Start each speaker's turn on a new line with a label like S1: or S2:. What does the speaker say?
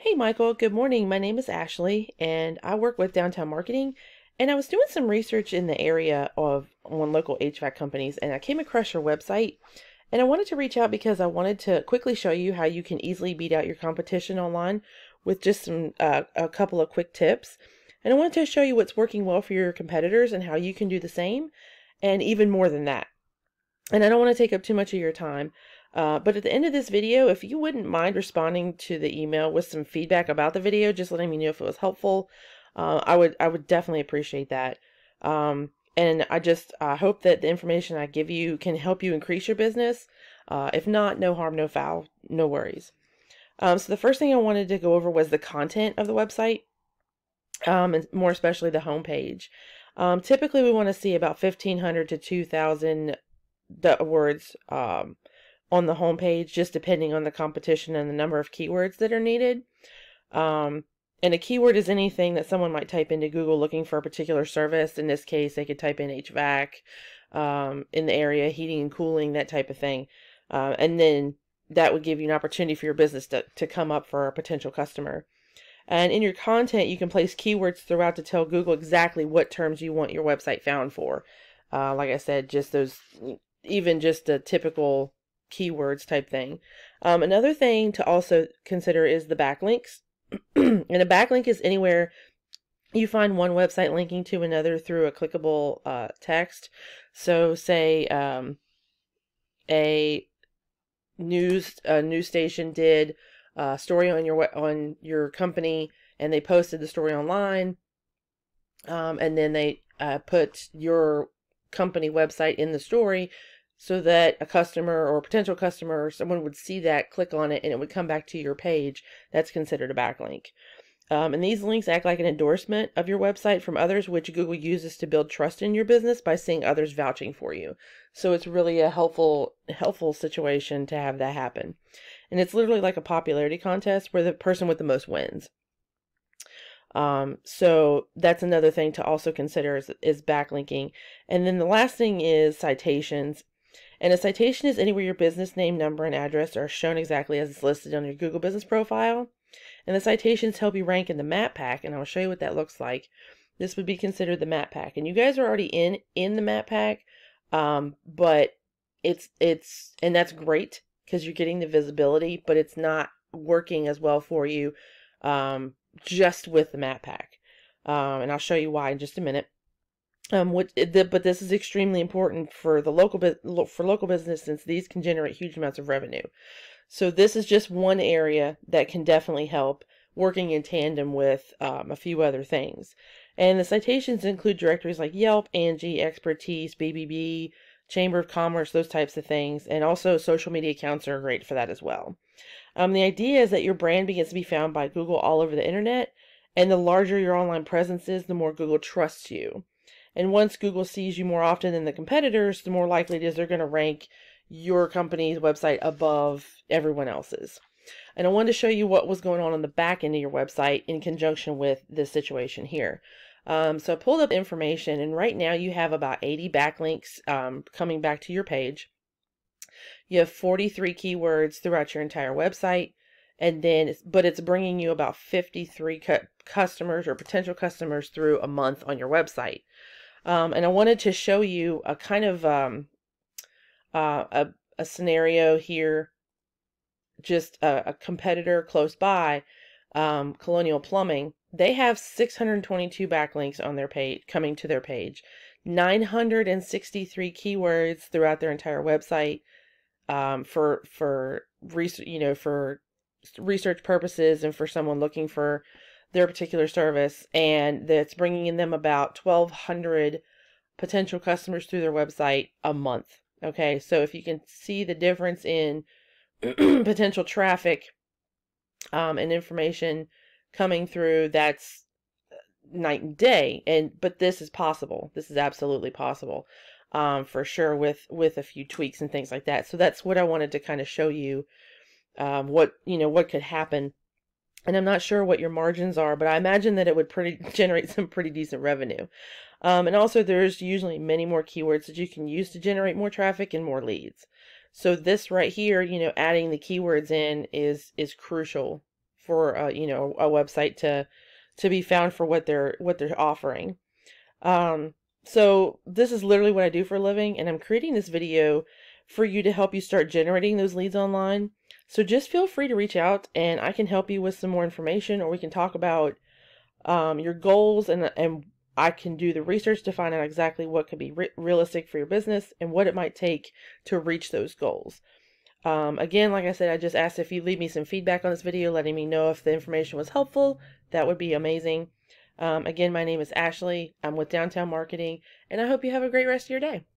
S1: Hey Michael, good morning. My name is Ashley and I work with downtown marketing, and I was doing some research in the area of on local HVAC companies, and I came across your website, and I wanted to reach out because I wanted to quickly show you how you can easily beat out your competition online with just a couple of quick tips. And I wanted to show you what's working well for your competitors and how you can do the same and even more than that. And I don't want to take up too much of your time. But at the end of this video, if you wouldn't mind responding to the email with some feedback about the video, just letting me know if it was helpful, I would definitely appreciate that. And I just hope that the information I give you can help you increase your business. If not, no harm, no foul, no worries. So the first thing I wanted to go over was the content of the website, and more especially the homepage. Typically, we want to see about 1,500 to 2,000 words on the homepage, just depending on the competition and the number of keywords that are needed. And a keyword is anything that someone might type into Google looking for a particular service. In this case, they could type in HVAC in the area, heating and cooling, that type of thing. And then that would give you an opportunity for your business to come up for a potential customer. And in your content, you can place keywords throughout to tell Google exactly what terms you want your website found for. Like I said, just those, even just the typical keywords type thing. Another thing to also consider is the backlinks. And a backlink is anywhere you find one website linking to another through a clickable text. So say a news station did a story on your company, and they posted the story online, and then they put your company website in the story, so that a customer or a potential customer or someone would see that, click on it, and it would come back to your page. That's considered a backlink. And these links act like an endorsement of your website from others, which Google uses to build trust in your business by seeing others vouching for you. So it's really a helpful situation to have that happen. And it's literally like a popularity contest where the person with the most wins. So that's another thing to also consider is backlinking. And then the last thing is citations. And a citation is anywhere your business name, number, and address are shown exactly as it's listed on your Google Business profile. And the citations help you rank in the map pack, and I'll show you what that looks like. This would be considered the map pack, and you guys are already in the map pack, but and that's great because you're getting the visibility, but it's not working as well for you just with the map pack. And I'll show you why in just a minute. But this is extremely important for the local business, since these can generate huge amounts of revenue. So this is just one area that can definitely help, working in tandem with a few other things. And the citations include directories like Yelp, Angie, Expertise, BBB, Chamber of Commerce, those types of things. And also social media accounts are great for that as well. The idea is that your brand begins to be found by Google all over the internet. And the larger your online presence is, the more Google trusts you. And once Google sees you more often than the competitors, the more likely it is they're going to rank your company's website above everyone else's. And I wanted to show you what was going on the back end of your website in conjunction with this situation here. So I pulled up information, and right now you have about 80 backlinks coming back to your page. You have 43 keywords throughout your entire website, and then but it's bringing you about 53 customers or potential customers through a month on your website. And I wanted to show you a kind of a scenario here, just a competitor close by, Colonial Plumbing. They have 622 backlinks on their page, coming to their page, 963 keywords throughout their entire website, for research, for research purposes and for someone looking for their particular service, and that's bringing in them about 1,200 potential customers through their website a month. Okay, so if you can see the difference in potential traffic and information coming through, that's night and day. But this is possible. This is absolutely possible, for sure, with a few tweaks and things like that. So that's what I wanted to kind of show you, what could happen. And I'm not sure what your margins are, but I imagine that it would generate some pretty decent revenue. And also there's usually many more keywords that you can use to generate more traffic and more leads. So this right here, adding the keywords in is crucial for a website to be found for what they're offering. So this is literally what I do for a living, and I'm creating this video for you to help you start generating those leads online. So just feel free to reach out, and I can help you with some more information, or we can talk about your goals, and I can do the research to find out exactly what could be realistic for your business and what it might take to reach those goals. Again, like I said, I just asked if you leave me some feedback on this video, letting me know if the information was helpful. That would be amazing. Again, my name is Ashley. I'm with Downtown Marketing, and I hope you have a great rest of your day.